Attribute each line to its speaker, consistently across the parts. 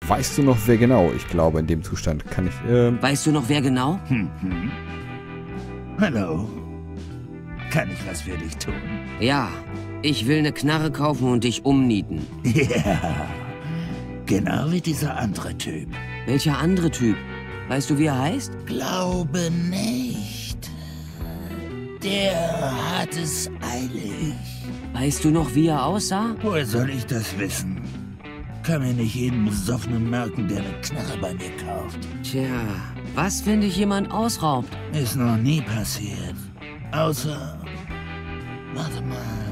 Speaker 1: Weißt du noch, wer genau? Ich glaube, in dem Zustand kann ich...
Speaker 2: Weißt du noch, wer genau?
Speaker 3: Hallo. Kann ich was für dich tun?
Speaker 2: Ja, ich will eine Knarre kaufen und dich umnieten.
Speaker 3: Ja, genau wie dieser andere Typ.
Speaker 2: Welcher andere Typ? Weißt du, wie er heißt?
Speaker 3: Glaube nicht. Der hat es eilig.
Speaker 2: Weißt du noch, wie er aussah?
Speaker 3: Woher soll ich das wissen? Kann mir nicht jeden Besoffenen merken, der eine Knarre bei mir kauft.
Speaker 2: Tja, was, wenn dich jemand ausraubt?
Speaker 3: Ist noch nie passiert. Außer... Warte mal.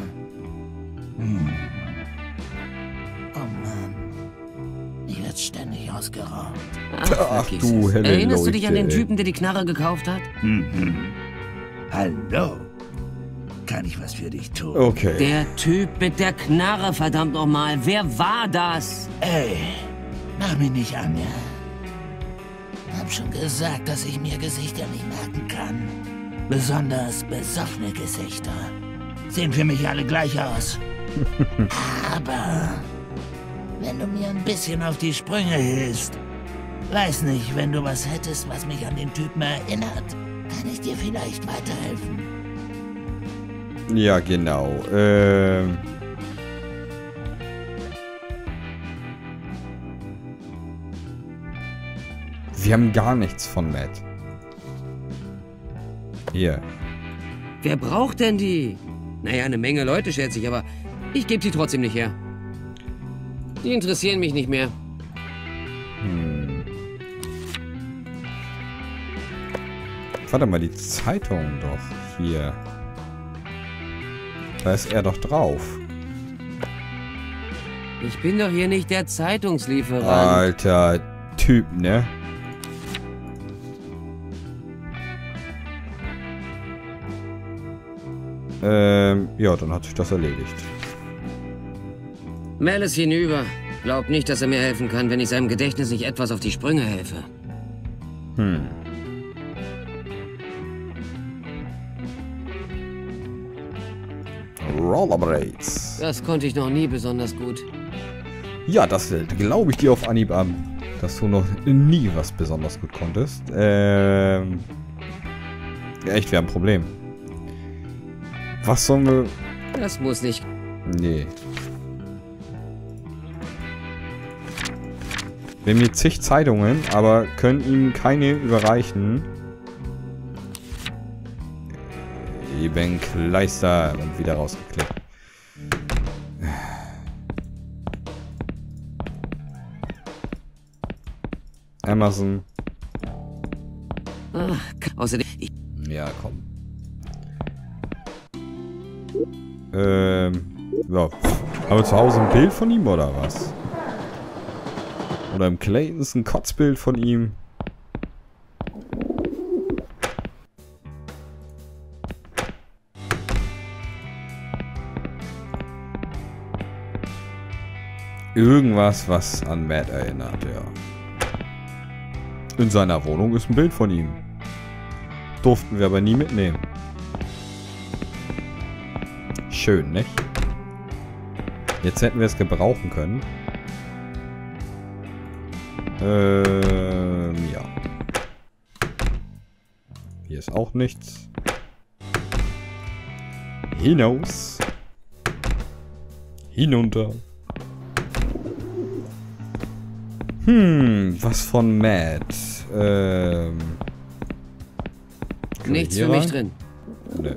Speaker 3: Oh Mann. Ich werd ständig ausgeraubt.
Speaker 1: Ach
Speaker 2: vergiss
Speaker 1: du
Speaker 2: es.
Speaker 1: helle
Speaker 2: Erinnerst du dich an den
Speaker 1: Leute, ey.
Speaker 2: Typen, der die Knarre gekauft hat?
Speaker 3: Hallo. Kann ich was für dich tun?
Speaker 1: Okay.
Speaker 2: Der Typ mit der Knarre, verdammt nochmal. Wer war das?
Speaker 3: Ey, mach mich nicht an, ja? Hab schon gesagt, dass ich mir Gesichter nicht merken kann. Besonders besoffene Gesichter. Sehen für mich alle gleich aus. Aber wenn du mir ein bisschen auf die Sprünge hilfst, weiß nicht, wenn du was hättest, was mich an den Typen erinnert, kann ich dir vielleicht weiterhelfen.
Speaker 1: Ja, genau. Wir haben gar nichts von Matt. Hier.
Speaker 2: Wer braucht denn die? Naja, eine Menge Leute, schätze ich, aber ich gebe sie trotzdem nicht her. Die interessieren mich nicht mehr.
Speaker 1: Warte mal, die Zeitung doch. Hier. Da ist er doch drauf.
Speaker 2: Ich bin doch hier nicht der Zeitungslieferant.
Speaker 1: Alter Typ, ne? Ja, dann hat sich das erledigt.
Speaker 2: Mel ist hinüber. Glaub nicht, dass er mir helfen kann, wenn ich seinem Gedächtnis nicht etwas auf die Sprünge helfe.
Speaker 1: Rollerblades.
Speaker 2: Das konnte ich noch nie besonders gut.
Speaker 1: Ja, das glaube ich dir auf Anhieb an, dass du noch nie was besonders gut konntest. Ja, echt, wir haben ein Problem. Was sollen wir...
Speaker 2: Das muss nicht...
Speaker 1: Nee. Wir haben hier zig Zeitungen, aber können ihm keine überreichen. Eben Kleister und wieder rausgeklickt. Amazon.
Speaker 2: Ach, außerdem...
Speaker 1: Ja, komm. Ja. Haben wir zu Hause ein Bild von ihm oder was? Oder im Claytons ein Kotzbild von ihm? Irgendwas, was an Matt erinnert, ja. In seiner Wohnung ist ein Bild von ihm. Durften wir aber nie mitnehmen. Schön, nicht? Jetzt hätten wir es gebrauchen können. Ja. Hier ist auch nichts. Hinaus. Hinunter. Was von Matt?
Speaker 2: Nichts für mich drin.
Speaker 1: Nö.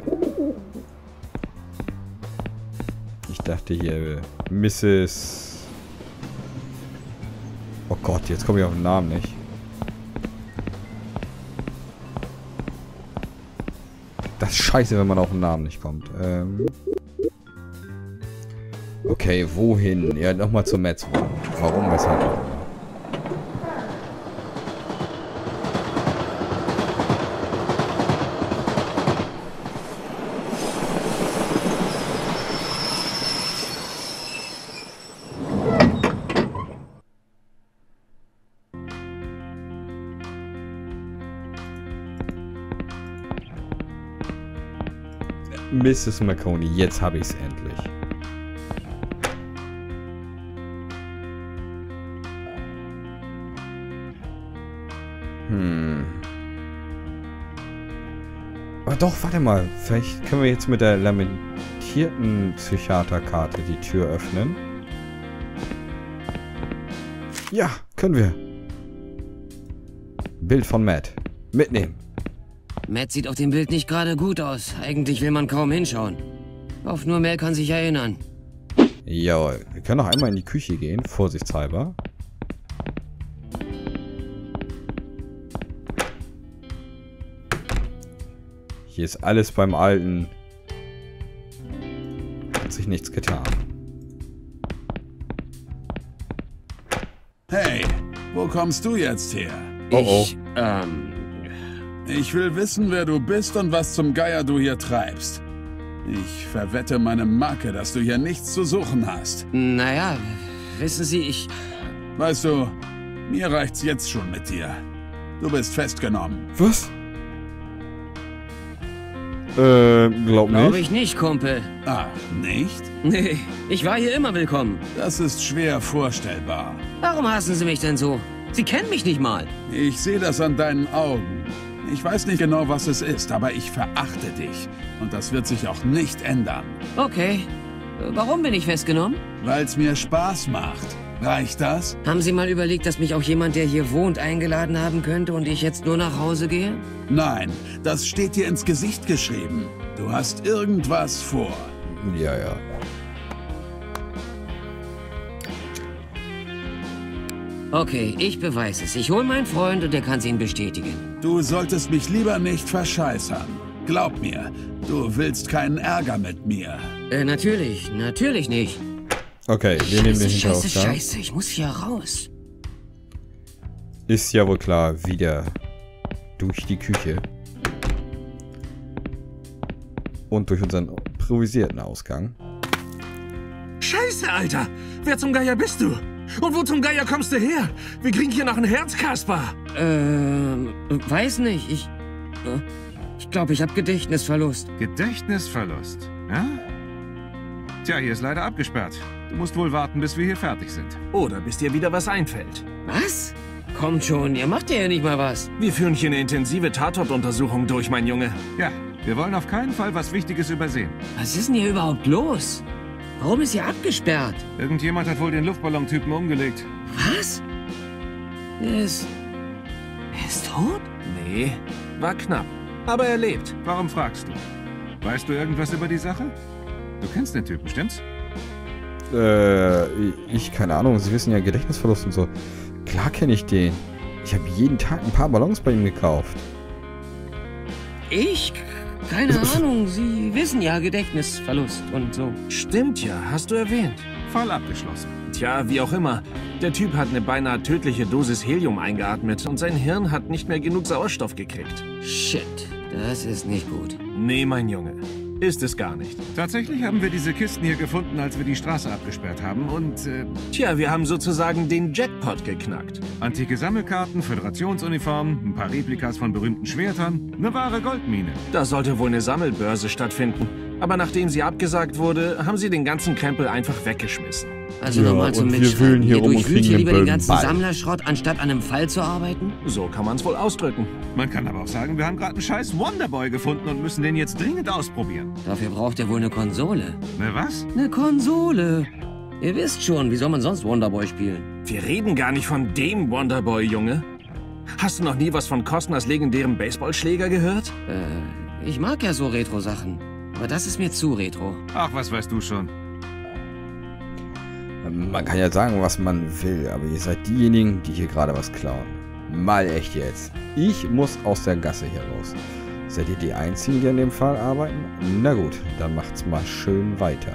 Speaker 1: Ich dachte hier Mrs. Oh Gott, jetzt komme ich auf den Namen nicht. Das ist scheiße, wenn man auf den Namen nicht kommt. Okay, wohin? Ja, nochmal zur Metz. Warum, weshalb auch immer. Mrs. McConey, jetzt habe ich es endlich. Aber doch, warte mal. Vielleicht können wir jetzt mit der lamentierten Psychiaterkarte die Tür öffnen. Ja, können wir. Bild von Matt. Mitnehmen.
Speaker 2: Matt sieht auf dem Bild nicht gerade gut aus. Eigentlich will man kaum hinschauen. Auf nur Mel kann sich erinnern.
Speaker 1: Jawohl. Wir können noch einmal in die Küche gehen, vorsichtshalber. Hier ist alles beim Alten. Hat sich nichts getan.
Speaker 4: Hey, wo kommst du jetzt her?
Speaker 1: Oh.
Speaker 4: Ich will wissen, wer du bist und was zum Geier du hier treibst. Ich verwette meine Marke, dass du hier nichts zu suchen hast.
Speaker 2: Naja, wissen Sie, ich...
Speaker 4: Weißt du, mir reicht's jetzt schon mit dir. Du bist festgenommen.
Speaker 1: Was? Glaub
Speaker 2: Glaube
Speaker 1: nicht.
Speaker 2: ich nicht, Kumpel.
Speaker 4: Ah, nicht?
Speaker 2: Nee, ich war hier immer willkommen.
Speaker 4: Das ist schwer vorstellbar.
Speaker 2: Warum hassen Sie mich denn so? Sie kennen mich nicht mal.
Speaker 4: Ich sehe das an deinen Augen. Ich weiß nicht genau, was es ist, aber ich verachte dich. Und das wird sich auch nicht ändern.
Speaker 2: Okay. Warum bin ich festgenommen?
Speaker 4: Weil's mir Spaß macht. Reicht das?
Speaker 2: Haben Sie mal überlegt, dass mich auch jemand, der hier wohnt, eingeladen haben könnte und ich jetzt nur nach Hause gehe?
Speaker 4: Nein, das steht dir ins Gesicht geschrieben. Du hast irgendwas vor.
Speaker 1: Ja.
Speaker 2: Okay, ich beweise es. Ich hole meinen Freund und der kann es Ihnen bestätigen.
Speaker 4: Du solltest mich lieber nicht verscheißern. Glaub mir, du willst keinen Ärger mit mir.
Speaker 2: Natürlich nicht.
Speaker 1: Okay, wir nehmen den Hinterausgang.
Speaker 2: Scheiße, ich muss hier raus.
Speaker 1: Ist ja wohl klar, wieder durch die Küche. Und durch unseren improvisierten Ausgang.
Speaker 5: Scheiße, Alter! Wer zum Geier bist du? Und wo zum Geier kommst du her? Wir kriegen hier noch ein Herz, Kaspar.
Speaker 2: Weiß nicht. Ich glaube, ich habe Gedächtnisverlust.
Speaker 6: Gedächtnisverlust, ja? Tja, hier ist leider abgesperrt. Du musst wohl warten, bis wir hier fertig sind.
Speaker 5: Oder bis dir wieder was einfällt.
Speaker 2: Was? Kommt schon, ihr macht ja nicht mal was.
Speaker 5: Wir führen hier eine intensive Tatortuntersuchung durch, mein Junge.
Speaker 6: Ja, wir wollen auf keinen Fall was Wichtiges übersehen.
Speaker 2: Was ist denn hier überhaupt los? Warum ist hier abgesperrt?
Speaker 6: Irgendjemand hat wohl den Luftballon-Typen umgelegt.
Speaker 2: Was? Er ist tot?
Speaker 5: Nee, war knapp. Aber er lebt.
Speaker 6: Warum fragst du? Weißt du irgendwas über die Sache? Du kennst den Typen, stimmt's?
Speaker 1: Ich keine Ahnung. Sie wissen ja Gedächtnisverlust und so. Klar kenne ich den. Ich habe jeden Tag ein paar Ballons bei ihm gekauft.
Speaker 2: Ich? Keine Ahnung. Sie wissen ja Gedächtnisverlust und so.
Speaker 5: Stimmt ja, hast du erwähnt.
Speaker 6: Fall abgeschlossen.
Speaker 5: Tja, wie auch immer. Der Typ hat eine beinahe tödliche Dosis Helium eingeatmet und sein Hirn hat nicht mehr genug Sauerstoff gekriegt.
Speaker 2: Shit, das ist nicht gut.
Speaker 5: Nee, mein Junge. Ist es gar nicht.
Speaker 6: Tatsächlich haben wir diese Kisten hier gefunden, als wir die Straße abgesperrt haben und,
Speaker 5: Tja, wir haben sozusagen den Jackpot geknackt.
Speaker 6: antike Sammelkarten, Föderationsuniformen, ein paar Replikas von berühmten Schwertern, eine wahre Goldmine.
Speaker 5: Da sollte wohl eine Sammelbörse stattfinden. Aber nachdem sie abgesagt wurde, haben sie den ganzen Krempel einfach weggeschmissen.
Speaker 2: Also
Speaker 1: Ja,
Speaker 2: nochmal zum
Speaker 1: und wir
Speaker 2: Mitschreiben.
Speaker 1: wühlen hier rum und
Speaker 2: durchwühlt
Speaker 1: kriegen
Speaker 2: hier
Speaker 1: den
Speaker 2: lieber den
Speaker 1: blöden
Speaker 2: ganzen
Speaker 1: Ball.
Speaker 2: Sammlerschrott, anstatt an einem Fall zu arbeiten?
Speaker 5: So kann man es wohl ausdrücken.
Speaker 6: Man kann aber auch sagen, wir haben gerade einen scheiß Wonderboy gefunden und müssen den jetzt dringend ausprobieren.
Speaker 2: Dafür braucht er wohl eine Konsole.
Speaker 6: Ne, was?
Speaker 2: Eine Konsole. Ihr wisst schon, wie soll man sonst Wonderboy spielen?
Speaker 5: Wir reden gar nicht von dem Wonderboy, Junge. Hast du noch nie was von Costners legendärem Baseballschläger gehört?
Speaker 2: Ich mag ja so Retro-Sachen. Aber das ist mir zu retro.
Speaker 6: Ach, was weißt du schon?
Speaker 1: Man kann ja sagen, was man will, aber ihr seid diejenigen, die hier gerade was klauen. Mal echt jetzt. Ich muss aus der Gasse hier raus. Seid ihr die Einzigen, die an dem Fall arbeiten? Na gut, dann macht's mal schön weiter.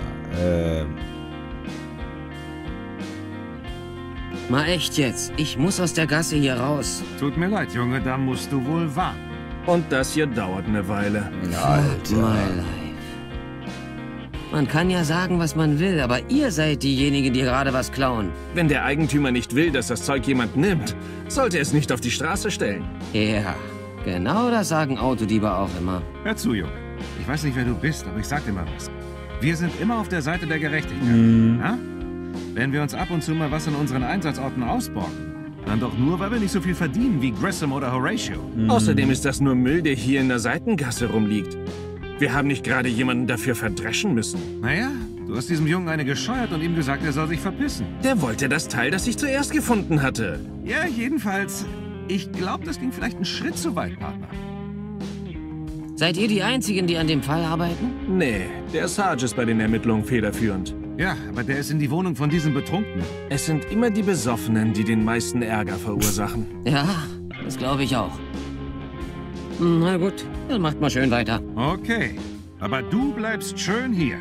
Speaker 2: Mal echt jetzt. Ich muss aus der Gasse hier raus.
Speaker 6: Tut mir leid, Junge, da musst du wohl warten.
Speaker 5: Und das hier dauert eine Weile.
Speaker 2: Fuck my life. Man kann ja sagen, was man will, aber ihr seid diejenigen, die gerade was klauen.
Speaker 5: Wenn der Eigentümer nicht will, dass das Zeug jemand nimmt, sollte er es nicht auf die Straße stellen.
Speaker 2: Ja, genau das sagen Autodiebe auch immer.
Speaker 6: Hör zu, Junge. Ich weiß nicht, wer du bist, aber ich sag dir mal was. Wir sind immer auf der Seite der Gerechtigkeit. Ja? Wenn wir uns ab und zu mal was an unseren Einsatzorten ausborgen, Dann doch nur, weil wir nicht so viel verdienen wie Grissom oder Horatio.
Speaker 5: Außerdem ist das nur Müll, der hier in der Seitengasse rumliegt. Wir haben nicht gerade jemanden dafür verdreschen müssen.
Speaker 6: Naja, du hast diesem Jungen eine gescheuert und ihm gesagt, er soll sich verpissen.
Speaker 5: Der wollte das Teil, das ich zuerst gefunden hatte.
Speaker 6: Ja, jedenfalls. Ich glaube, das ging vielleicht einen Schritt zu weit, Partner.
Speaker 2: Seid ihr die Einzigen, die an dem Fall arbeiten?
Speaker 5: Nee, der Sarge ist bei den Ermittlungen federführend.
Speaker 6: Ja, aber der ist in die Wohnung von diesem Betrunkenen.
Speaker 5: Es sind immer die Besoffenen, die den meisten Ärger verursachen.
Speaker 2: Ja, das glaube ich auch. Na gut, dann macht mal schön weiter.
Speaker 6: Okay, aber du bleibst schön hier.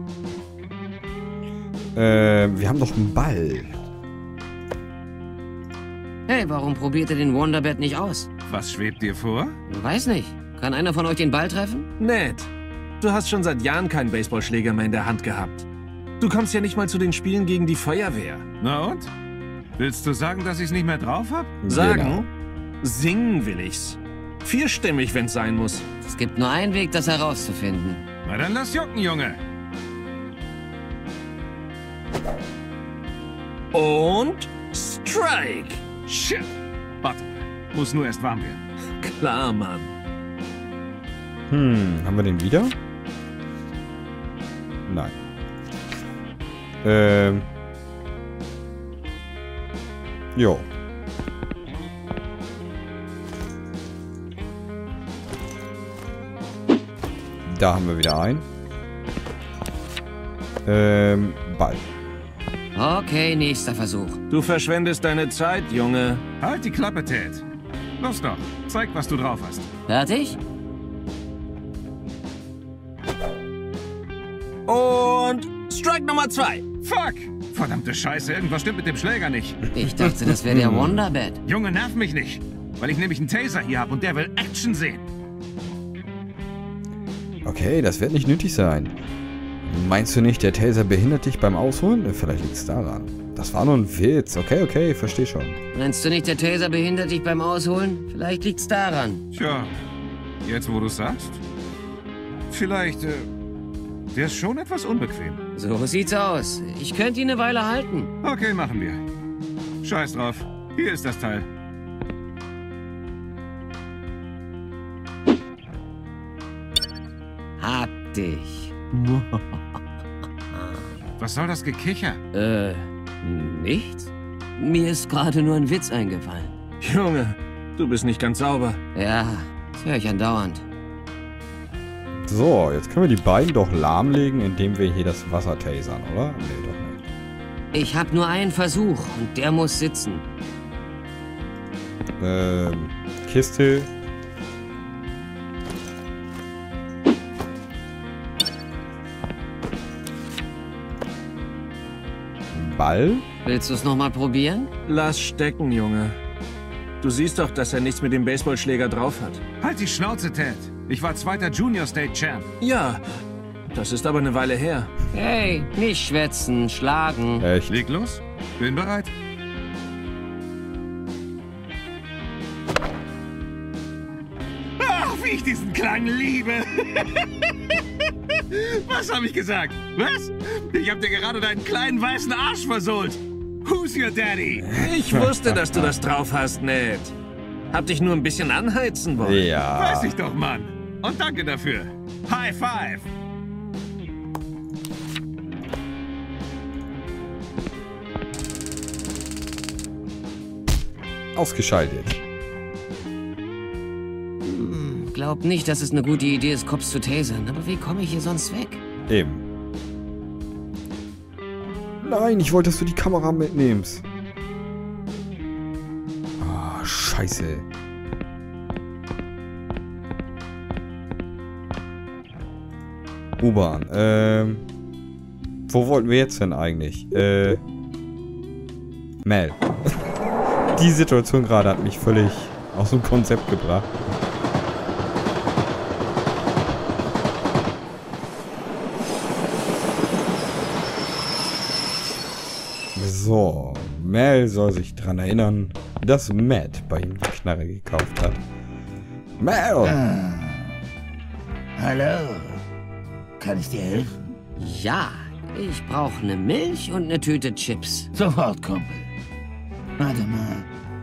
Speaker 1: Wir haben doch einen Ball.
Speaker 2: Hey, warum probiert ihr den Wonderbed nicht aus?
Speaker 6: Was schwebt dir vor?
Speaker 2: Weiß nicht. Kann einer von euch den Ball treffen?
Speaker 5: Ned, du hast schon seit Jahren keinen Baseballschläger mehr in der Hand gehabt. Du kommst ja nicht mal zu den Spielen gegen die Feuerwehr.
Speaker 6: Na und? Willst du sagen, dass ich's nicht mehr drauf hab?
Speaker 5: Sagen?
Speaker 1: Genau.
Speaker 5: Singen will ich's. Vierstimmig, wenn's sein muss.
Speaker 2: Es gibt nur einen Weg, das herauszufinden.
Speaker 6: Na dann lass jucken, Junge.
Speaker 5: Und Strike!
Speaker 6: Shit. Warte mal. Muss nur erst warm werden.
Speaker 5: Klar, Mann.
Speaker 1: Haben wir den wieder? Nein. Jo. Da haben wir wieder einen. Ball.
Speaker 2: Okay, nächster Versuch.
Speaker 5: Du verschwendest deine Zeit, Junge.
Speaker 6: Halt die Klappe, Ted. Los doch. Zeig, was du drauf hast.
Speaker 2: Fertig?
Speaker 5: Und Strike Nummer 2.
Speaker 6: Fuck! Verdammte Scheiße, irgendwas stimmt mit dem Schläger nicht.
Speaker 2: Ich dachte, das wäre der Wonderbed.
Speaker 6: Junge, nerv mich nicht. Weil ich nämlich einen Taser hier habe und der will Action sehen.
Speaker 1: Okay, das wird nicht nötig sein. Meinst du nicht, der Taser behindert dich beim Ausholen? Vielleicht liegt's daran. Das war nur ein Witz. Okay, versteh schon.
Speaker 2: Meinst du nicht, der Taser behindert dich beim Ausholen? Vielleicht liegt's daran.
Speaker 6: Tja, jetzt wo du sagst. Vielleicht, der ist schon etwas unbequem.
Speaker 2: So sieht's aus. Ich könnte ihn eine Weile halten.
Speaker 6: Okay, machen wir. Scheiß drauf. Hier ist das Teil.
Speaker 2: Hab dich.
Speaker 6: Was soll das Gekicher?
Speaker 2: Nichts? Mir ist gerade nur ein Witz eingefallen.
Speaker 5: Junge, du bist nicht ganz sauber.
Speaker 2: Ja, das höre ich andauernd.
Speaker 1: So, jetzt können wir die beiden doch lahmlegen, indem wir hier das Wasser tasern, oder? Nee, doch nicht.
Speaker 2: Ich habe nur einen Versuch und der muss sitzen.
Speaker 1: Kiste. Ball.
Speaker 2: Willst du es nochmal probieren?
Speaker 5: Lass stecken, Junge. Du siehst doch, dass er nichts mit dem Baseballschläger drauf hat.
Speaker 6: Halt die Schnauze, Ted. Ich war 2. Junior State Champ.
Speaker 5: Ja, das ist aber eine Weile her.
Speaker 2: Hey, nicht schwätzen, schlagen.
Speaker 1: Echt?
Speaker 6: Leg los. Bin bereit. Ach, wie ich diesen Klang liebe. Was habe ich gesagt? Was? Ich habe dir gerade deinen kleinen weißen Arsch versohlt. Who's your daddy?
Speaker 5: Ich wusste, dass du das drauf hast, Ned. Hab dich nur ein bisschen anheizen wollen.
Speaker 1: Ja.
Speaker 6: Weiß ich doch, Mann. Und danke dafür. High five.
Speaker 1: Ausgeschaltet.
Speaker 2: Glaub nicht, dass es eine gute Idee ist, Cops zu tasern. Aber wie komme ich hier sonst weg?
Speaker 1: Eben. Nein, ich wollte, dass du die Kamera mitnimmst. Ah, scheiße. U-Bahn. Wo wollten wir jetzt denn eigentlich? Mel. Die Situation gerade hat mich völlig aus dem Konzept gebracht. So, Mel soll sich daran erinnern, dass Matt bei ihm die Knarre gekauft hat. Mel!
Speaker 3: Hallo? Kann ich dir helfen?
Speaker 2: Ja, ich brauche eine Milch und eine Tüte Chips.
Speaker 3: Sofort, Kumpel. Warte mal.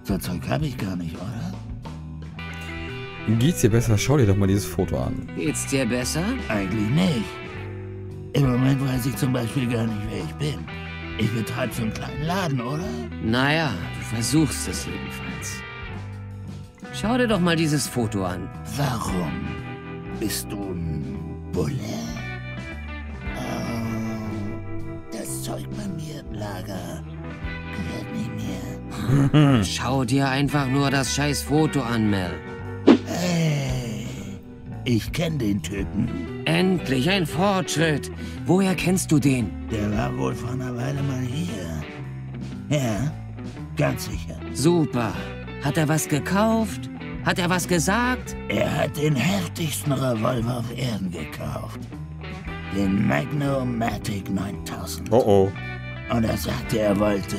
Speaker 3: So Zeug habe ich gar nicht, oder?
Speaker 1: Geht's dir besser? Schau dir doch mal dieses Foto an.
Speaker 2: Geht's dir besser?
Speaker 3: Eigentlich nicht. Im Moment weiß ich zum Beispiel gar nicht, wer ich bin. Ich betreibe so einen kleinen Laden, oder?
Speaker 2: Naja, du versuchst es jedenfalls. Schau dir doch mal dieses Foto an.
Speaker 3: Warum? Bist du ein Bulle? Das Zeug bei mir im Lager gehört nicht mehr.
Speaker 2: Schau dir einfach nur das scheiß Foto an, Mel.
Speaker 3: Hey, ich kenne den Typen.
Speaker 2: Endlich ein Fortschritt. Woher kennst du den?
Speaker 3: Der war wohl vor einer Weile mal hier. Ja, ganz sicher.
Speaker 2: Super. Hat er was gekauft? Hat er was gesagt?
Speaker 3: Er hat den heftigsten Revolver auf Erden gekauft. Den Magnum-Matic 9000.
Speaker 1: Oh.
Speaker 3: Und er sagte, er wollte...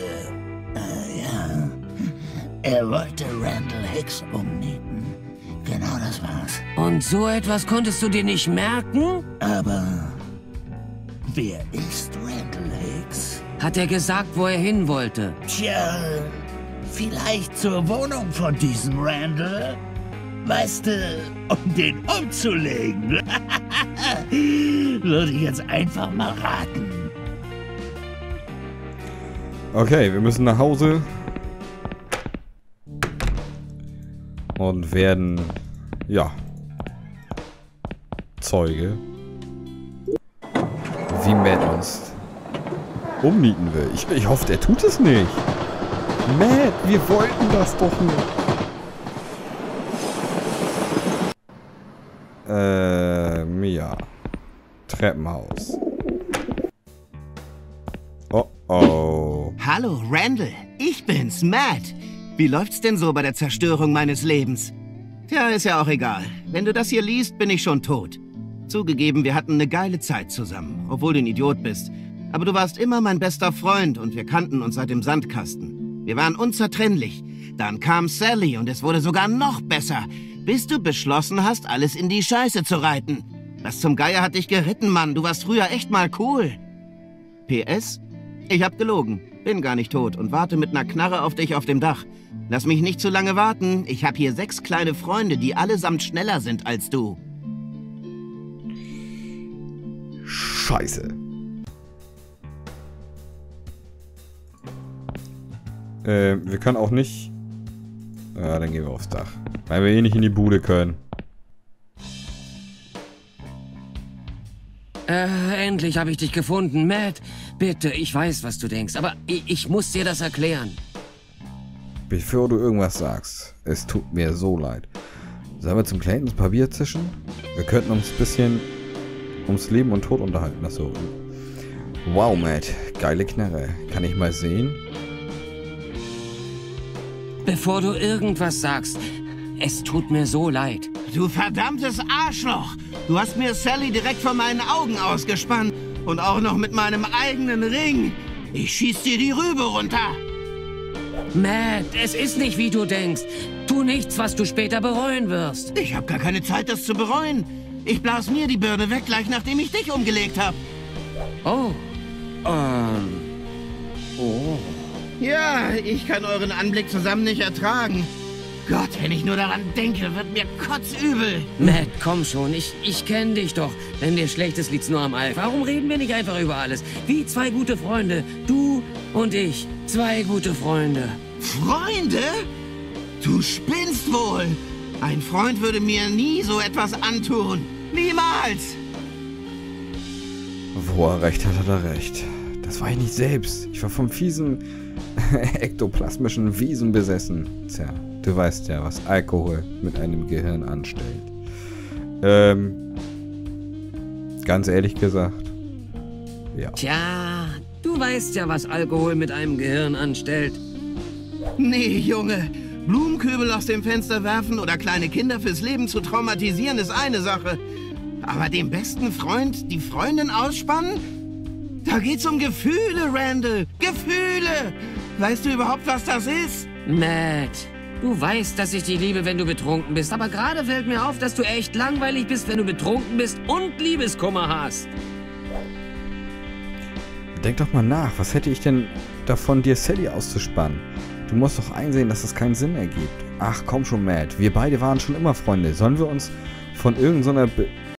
Speaker 3: Er wollte Randall Hicks umnieten. Genau das war's.
Speaker 2: Und so etwas konntest du dir nicht merken?
Speaker 3: Aber... wer ist Randall Hicks?
Speaker 2: Hat er gesagt, wo er hin wollte?
Speaker 3: Tja, vielleicht zur Wohnung von diesem Randall. Weißt du, um den umzulegen. Würde ich jetzt einfach mal raten.
Speaker 1: Okay, wir müssen nach Hause. Und werden, ja, Zeuge, wie Matt uns umnieten will. Ich hoffe, der tut es nicht. Matt, wir wollten das doch nicht. Ja. Treppenhaus. Oh.
Speaker 7: Hallo, Randall. Ich bin's, Matt. Wie läuft's denn so bei der Zerstörung meines Lebens? Tja, ist ja auch egal. Wenn du das hier liest, bin ich schon tot. Zugegeben, wir hatten eine geile Zeit zusammen, obwohl du ein Idiot bist. Aber du warst immer mein bester Freund und wir kannten uns seit dem Sandkasten. Wir waren unzertrennlich. Dann kam Sally und es wurde sogar noch besser, bis du beschlossen hast, alles in die Scheiße zu reiten. Was zum Geier hat dich geritten, Mann? Du warst früher echt mal cool. PS? Ich hab gelogen. Bin gar nicht tot und warte mit einer Knarre auf dich auf dem Dach. Lass mich nicht zu lange warten. Ich hab hier 6 kleine Freunde, die allesamt schneller sind als du.
Speaker 1: Scheiße. Wir können auch nicht... Ja, dann gehen wir aufs Dach. Weil wir eh nicht in die Bude können.
Speaker 2: Endlich habe ich dich gefunden, Matt. Bitte, ich weiß, was du denkst, aber ich muss dir das erklären.
Speaker 1: Bevor du irgendwas sagst, es tut mir so leid. Sollen wir zum Claytons ein paar Bier zischen? Wir könnten uns ein bisschen ums Leben und Tod unterhalten. Achso. Wow, Matt. Geile Knarre. Kann ich mal sehen?
Speaker 2: Bevor du irgendwas sagst, es tut mir so leid.
Speaker 7: Du verdammtes Arschloch! Du hast mir Sally direkt vor meinen Augen ausgespannt. Und auch noch mit meinem eigenen Ring. Ich schieß dir die Rübe runter.
Speaker 2: Matt, es ist nicht, wie du denkst. Tu nichts, was du später bereuen wirst.
Speaker 7: Ich habe gar keine Zeit, das zu bereuen. Ich blas mir die Birne weg, gleich nachdem ich dich umgelegt habe.
Speaker 2: Oh. Oh.
Speaker 7: Ja, ich kann euren Anblick zusammen nicht ertragen. Gott, wenn ich nur daran denke, wird mir kotzübel.
Speaker 2: Matt, komm schon, ich kenne dich doch. Wenn dir schlecht ist, liegt's nur am Alk. Warum reden wir nicht einfach über alles? Wie 2 gute Freunde. Du und ich. 2 gute Freunde.
Speaker 7: Freunde? Du spinnst wohl. Ein Freund würde mir nie so etwas antun. Niemals.
Speaker 1: Wo er recht hat, hat er recht. Das war ich nicht selbst. Ich war vom fiesen, ektoplasmischen Wesen besessen. Tja, du weißt ja, was Alkohol mit einem Gehirn anstellt. Ganz ehrlich gesagt, ja.
Speaker 2: Tja, du weißt ja, was Alkohol mit einem Gehirn anstellt.
Speaker 7: Nee, Junge. Blumenkübel aus dem Fenster werfen oder kleine Kinder fürs Leben zu traumatisieren ist eine Sache. Aber dem besten Freund die Freundin ausspannen? Da geht's um Gefühle, Randall. Gefühle! Weißt du überhaupt, was das ist?
Speaker 2: Matt, du weißt, dass ich dich liebe, wenn du betrunken bist. Aber gerade fällt mir auf, dass du echt langweilig bist, wenn du betrunken bist und Liebeskummer hast.
Speaker 1: Denk doch mal nach, was hätte ich denn davon, dir Sally auszuspannen? Du musst doch einsehen, dass das keinen Sinn ergibt. Ach, komm schon, Matt. Wir beide waren schon immer Freunde. Sollen wir uns von irgendeiner